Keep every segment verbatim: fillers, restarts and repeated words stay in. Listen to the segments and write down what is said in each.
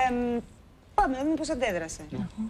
Ε, πάμε να δούμε πώς αντέδρασε. Mm-hmm.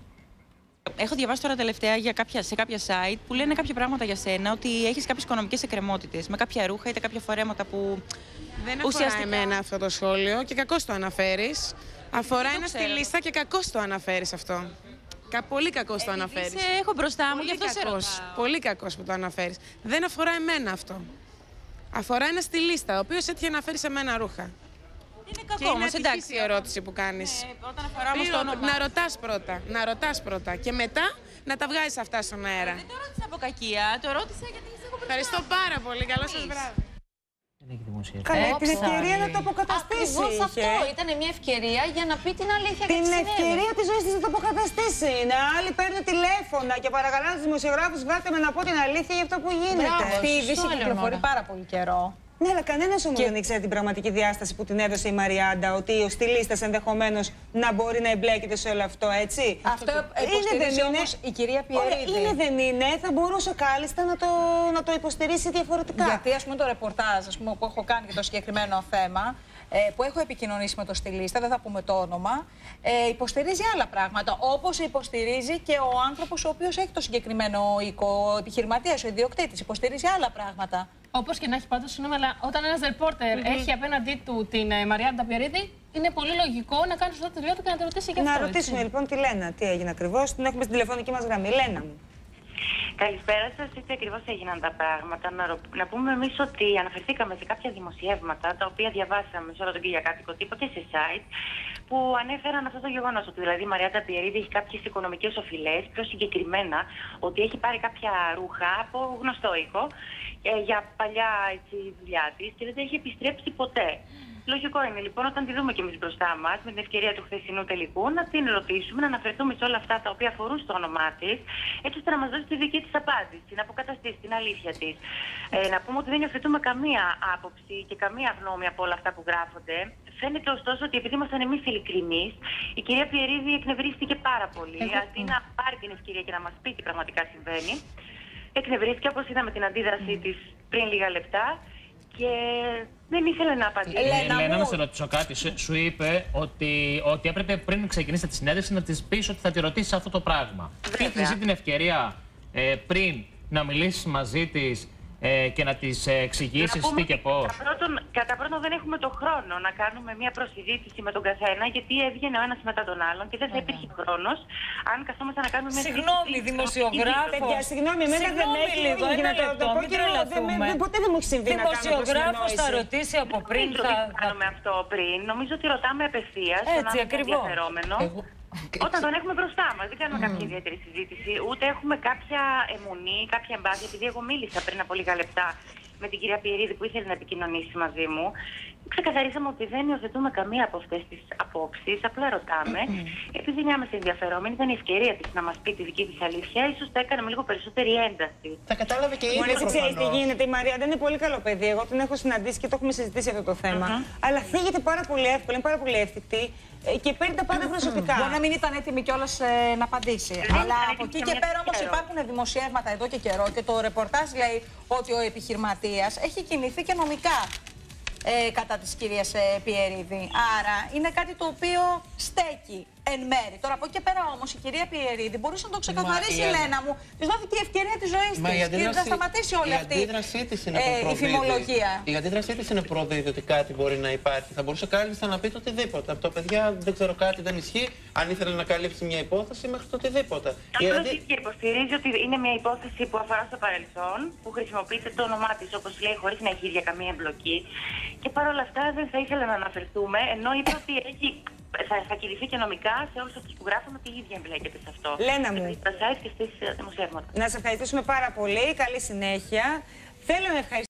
Έχω διαβάσει τώρα τελευταία για κάποια, σε κάποια site που λένε κάποια πράγματα για σένα, ότι έχεις κάποιες οικονομικές εκκρεμότητες με κάποια ρούχα είτε κάποια φορέματα που. Δεν αφορά ουσιαστικά... εμένα αυτό το σχόλιο και κακώς το αναφέρεις. Αφορά ένα στυλίστα και κακώς το αναφέρεις αυτό. Κα, πολύ κακώς το αναφέρεις. Σε έχω μπροστά μου, πολύ γι' αυτό σε κακώς, ρωτάω. πολύ κακώς που το αναφέρεις. Δεν αφορά εμένα αυτό. Αφορά ένα στυλίστα, ο οποίος έτυχε να φέρει σε μένα ρούχα. Είναι κακό, και είναι όμως, ατυχής η ερώτηση που κάνεις. Ναι, όταν αφορά όμως το όνομα. Να ρωτάς πρώτα, να ρωτάς πρώτα και μετά να τα βγάζεις αυτά στον αέρα. Δεν το ρώτησα από κακία, το ρώτησα γιατί σε έχω μπροστά. Ευχαριστώ πάρα πολύ, καλό σας βράδυ. Δεν έχει δημοσιεύσει. Καλά, Όψα, την ευκαιρία να το άλλη. αποκαταστήσει. Ακριβώς είχε. αυτό. Ήταν μια ευκαιρία για να πει την αλήθεια Την για τι συνέβη. ευκαιρία της ζωής της να το αποκαταστήσει. Να άλλοι παίρνουν τηλέφωνα και παρακαλάνε τους δημοσιογράφους, βγάλτε με να πω την αλήθεια για αυτό που γίνεται. Μπράβο, Αυτή η είδηση σωστό, κυκλοφορεί Ελεονόρα. πάρα πολύ καιρό. Ναι, αλλά κανένας όμως δεν ήξερε την πραγματική διάσταση που την έδωσε η Μαριάντα, ότι ο στυλίστας ενδεχομένως να μπορεί να εμπλέκεται σε όλο αυτό, έτσι. Αυτό είναι, υποστηρίζει δεν όμως είναι. η κυρία Πιερίδη. Ωραία, είναι, δεν είναι, θα μπορούσε κάλλιστα να το, να το υποστηρίσει διαφορετικά. Γιατί ας πούμε το ρεπορτάζ ας πούμε, που έχω κάνει για το συγκεκριμένο θέμα, ε, που έχω επικοινωνήσει με το στυλίστα, δεν θα πούμε το όνομα, ε, υποστηρίζει άλλα πράγματα. Όπως υποστηρίζει και ο άνθρωπος ο οποίος έχει το συγκεκριμένο οίκο, ο επιχειρηματίας, ο ιδιοκτήτης, υποστηρίζει άλλα πράγματα. Όπως και να έχει πάντως, συγγνώμη, αλλά όταν ένας ρεπόρτερ Mm-hmm. έχει απέναντί του την ε, Μαριάντα Πιερίδη, είναι πολύ λογικό να κάνει σωστά τη δουλειά του και να τη ρωτήσει για αυτό. Να ρωτήσουμε έτσι. λοιπόν τη Λένα, τι έγινε ακριβώς. Την έχουμε στην τηλεφωνική μας γραμμή. Λένα μου. Καλησπέρα σας, έτσι ακριβώς έγιναν τα πράγματα. Να, ρω... να πούμε εμείς ότι αναφερθήκαμε σε κάποια δημοσιεύματα τα οποία διαβάσαμε σε όλο τον κυριακάτικο τύπο και σε site που ανέφεραν αυτό το γεγονός, ότι δηλαδή η Μαριάντα Πιερίδη έχει κάποιες οικονομικές οφειλές, πιο συγκεκριμένα ότι έχει πάρει κάποια ρούχα από γνωστό οίκο ε, για παλιά έτσι, δουλειά της και δεν τα έχει επιστρέψει ποτέ. Λογικό είναι λοιπόν όταν τη δούμε και εμείς μπροστά μας, με την ευκαιρία του χθεσινού τελικού, να την ρωτήσουμε, να αναφερθούμε σε όλα αυτά τα οποία αφορούν στο όνομά της, έτσι ώστε να μας δώσει τη δική της απάντηση, να αποκαταστήσει την αλήθεια της. Ε, να πούμε ότι δεν υιοθετούμε καμία άποψη και καμία γνώμη από όλα αυτά που γράφονται. Φαίνεται ωστόσο ότι επειδή ήμασταν εμείς ειλικρινείς, η κυρία Πιερίδη εκνευρίστηκε πάρα πολύ. Αντί να πάρει την ευκαιρία και να μας πει τι πραγματικά συμβαίνει, εκνευρίστηκε όπως είδαμε την αντίδρασή mm. της πριν λίγα λεπτά. Και δεν ήθελε να απαντήσει. Ελένα, Ελένα, να σε ρωτήσω κάτι. Σου είπε ότι, ότι έπρεπε πριν ξεκινήσει τη συνέντευξη να της πεις ότι θα τη ρωτήσεις αυτό το πράγμα. Τι της την ευκαιρία ε, πριν να μιλήσεις μαζί της ε, και να της εξηγήσεις τι και πώς. Κατά πρώτον, κατά πρώτον δεν έχουμε το χρόνο να κάνουμε μια προσυζήτηση με τον καθένα, γιατί έβγαινε ο ένας μετά τον άλλον και δεν θα υπήρχε χρόνος αν καθόμαστε να κάνουμε μια συζήτηση. Συγγνώμη, δημοσιογράφος. Παιδιά, συγγνώμη, εμένα δεν με έχει λίγο, γίνει ένα να το λεπτό, πω μην και τρελαθούμε. ποτέ δεν μου έχει συμβεί να κάνω Δημοσιογράφος θα ρωτήσει από πριν. Δεν θα κάνουμε αυτό πριν. Νομίζω ότι ρωτάμε απευθείας τον ενδιαφερόμενο. Όταν τον έχουμε μπροστά μας, δεν κάνουμε mm. κάποια ιδιαίτερη συζήτηση, ούτε έχουμε κάποια αιμονή, κάποια εμπάθεια. Επειδή εγώ μίλησα πριν από λίγα λεπτά με την κυρία Πιερίδη που ήθελε να επικοινωνήσει μαζί μου, ξεκαθαρίσαμε ότι δεν υιοθετούμε καμία από αυτές τις απόψεις, απλά ρωτάμε. Mm. Επειδή νιάμεσα ενδιαφερόμενοι, ήταν η ευκαιρία της να μας πει τη δική της αλήθεια, ίσως τα έκανα με λίγο περισσότερη ένταση. Θα κατάλαβε και η ίδια. Μόλις ξέρεις τι γίνεται, η Μαρία δεν είναι πολύ καλό παιδί. Εγώ την έχω συναντήσει και το έχουμε συζητήσει αυτό το θέμα. Mm-hmm. Αλλά θίγεται πάρα πολύ εύκολα, είναι πάρα πολύ εύθυκτη και παίρνει τα πάντα προσωπικά. Μπορεί να μην ήταν έτοιμη κιόλας ε, να απαντήσει. Δεν Αλλά ήταν από εκεί έτοιμη και πέρα όμως καιρό. υπάρχουν δημοσιεύματα εδώ και καιρό και το ρεπορτάζ λέει ότι ο επιχειρηματίας έχει κινηθεί και νομικά ε, κατά της κυρίας ε, Πιερίδη. Άρα είναι κάτι το οποίο στέκει εν μέρη. Τώρα από εκεί και πέρα όμως η κυρία Πιερίδη μπορούσε να το ξεκαθαρίσει, η Λένα μου. Της δόθηκε η ευκαιρία της ζωής της και θα σταματήσει όλη αυτή η αντίδρασή της είναι ε, η φημολογία. Η αντίδρασή της είναι προδίδει ότι κάτι μπορεί να υπάρχει. Θα μπορούσε κάλλιστα να πει το οτιδήποτε. Από το παιδιά δεν ξέρω κάτι δεν ισχύει. Αν ήθελε να καλύψει μια υπόθεση μέχρι το οτιδήποτε. Απλώς αντί... και υποστηρίζει ότι είναι μια υπόθεση που αφορά στο παρελθόν, που χρησιμοποιείται το όνομά της όπως λέει χωρίς να έχει ίδια καμία εμπλοκή. Και παρόλα αυτά δεν θα ήθελα να αναφερθούμε, ενώ είπε ότι έχει. Θα, θα κινηθεί και νομικά σε όλους αυτούς που γράφουν ότι η ίδια εμπλέκεται σε αυτό. Λένα μου. Στα site και στις δημοσιεύματα. Να σε ευχαριστήσουμε πάρα πολύ. Καλή συνέχεια. Θέλω να ευχαριστήσω.